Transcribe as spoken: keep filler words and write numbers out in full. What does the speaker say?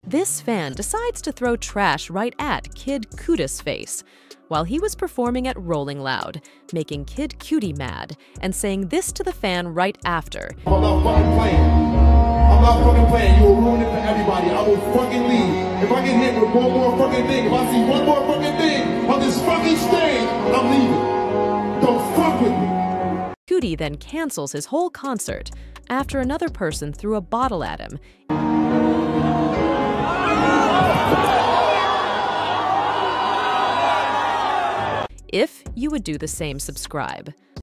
This fan decides to throw trash right at Kid Cudi's face while he was performing at Rolling Loud, making Kid Cudi mad and saying this to the fan right after. I'm not fucking playing. I'm not fucking playing. You will ruin it for everybody. I will fucking leave. If I get hit with one more fucking thing, if I see one more fucking thing on this fucking stage, I'm leaving. Don't fuck with me. Cudi then cancels his whole concert after another person threw a bottle at him. If you would do the same, subscribe.